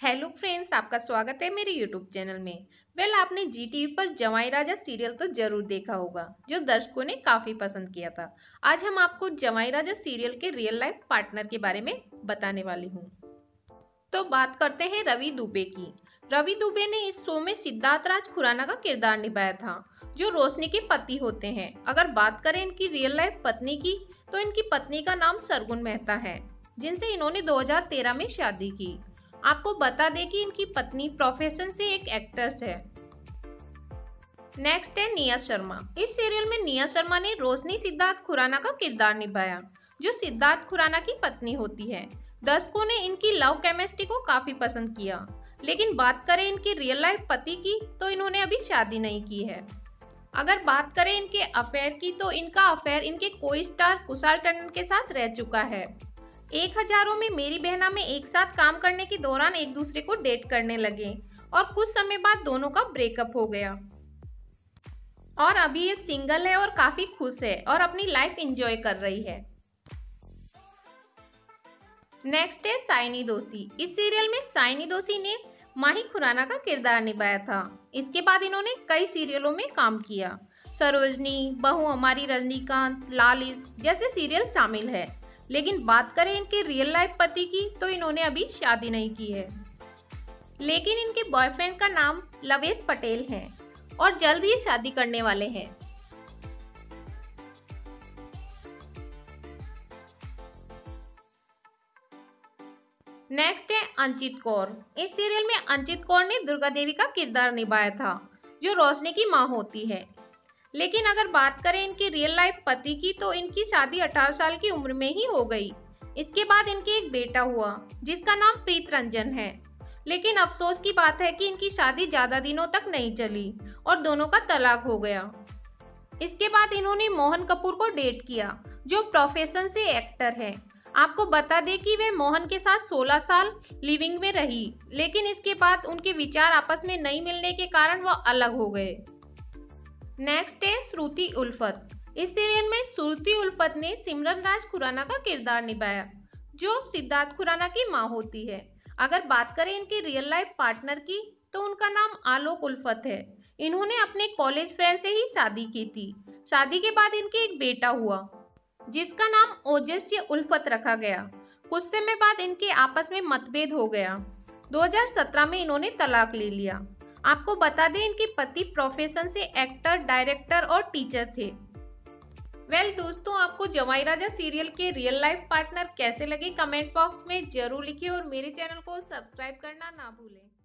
Hello friends, आपका स्वागत है मेरे यूट्यूब चैनल में। आपने जी टीवी पर जवाई राजा सीरियल तो जरूर देखा होगा, जो दर्शकों ने काफी पसंद किया था। आज हम आपको जवाई राजा सीरियल के रियल लाइफ पार्टनर के बारे में बताने वाली हूँ। तो बात करते हैं रवि दुबे की। रवि दुबे ने इस शो में सिद्धार्थ राज खुराना का किरदार निभाया था, जो रोशनी के पति होते हैं। अगर बात करें इनकी रियल लाइफ पत्नी की, तो इनकी पत्नी का नाम सरगुन मेहता है, जिनसे इन्होंने 2013 में शादी की। आपको बता दें कि इनकी पत्नी प्रोफेशन से एक एक्ट्रेस है। नेक्स्ट है निया शर्मा। इस सीरियल में निया शर्मा ने रोशनी सिद्धार्थ खुराना का किरदार निभाया, जो सिद्धार्थ खुराना की पत्नी होती है। दर्शकों ने इनकी लव केमिस्ट्री को काफी पसंद किया। लेकिन बात करें इनके रियल लाइफ पति की, तो इन्होंने अभी शादी नहीं की है। अगर बात करें इनके अफेयर की, तो इनका अफेयर इनके को स्टार कुशाल टंडन के साथ रह चुका है। 1000 में मेरी बहना में एक साथ काम करने के दौरान एक दूसरे को डेट करने लगे और कुछ समय बाद दोनों का ब्रेकअप हो गया और अभी ये सिंगल है और काफी खुश है और अपनी लाइफ एंजॉय कर रही है। नेक्स्ट है साइनी दोषी। इस सीरियल में साइनी दोषी ने माही खुराना का किरदार निभाया था। इसके बाद इन्होंने कई सीरियलों में काम किया। सरोजनी, बहू हमारी, रजनीकांत, लाल इश्क जैसे सीरियल शामिल है। लेकिन बात करें इनके रियल लाइफ पति की, तो इन्होंने अभी शादी नहीं की है। लेकिन इनके बॉयफ्रेंड का नाम लवेश पटेल है और जल्द ही शादी करने वाले हैं। नेक्स्ट है अंचित कौर। इस सीरियल में अंचित कौर ने दुर्गा देवी का किरदार निभाया था, जो रोशनी की मां होती है। लेकिन अगर बात करें इनकी रियल लाइफ पति की, तो इनकी शादी 18 साल की उम्र में ही हो गई। इसके बाद इनके एक बेटा हुआ, जिसका नाम प्रीत रंजन है। लेकिन अफसोस की बात है कि इनकी शादी ज्यादा दिनों तक नहीं चली और दोनों का तलाक हो गया। इसके बाद इन्होंने मोहन कपूर को डेट किया, जो प्रोफेशन से एक्टर है। आपको बता दें कि वे मोहन के साथ 16 साल लिविंग में रही, लेकिन इसके बाद उनके विचार आपस में नहीं मिलने के कारण वह अलग हो गए। नेक्स्ट है श्रुति उल्फत। इस सीरियल में श्रुति उल्फत ने सिमरन राज खुराना का किरदार निभाया, जो सिद्धार्थ खुराना की मां होती है। अगर बात करें इनकी रियल लाइफ पार्टनर की, तो उनका नाम आलोक उल्फत है। इन्होंने अपने कॉलेज फ्रेंड से ही शादी की थी। शादी के बाद इनके एक बेटा हुआ, जिसका नाम ओजस्य उल्फत रखा गया। कुछ समय बाद इनके आपस में मतभेद हो गया। 2017 में इन्होंने तलाक ले लिया। आपको बता दें इनके पति प्रोफेशन से एक्टर, डायरेक्टर और टीचर थे। दोस्तों, आपको जवाई राजा सीरियल के रियल लाइफ पार्टनर कैसे लगे, कमेंट बॉक्स में जरूर लिखिए और मेरे चैनल को सब्सक्राइब करना ना भूलें।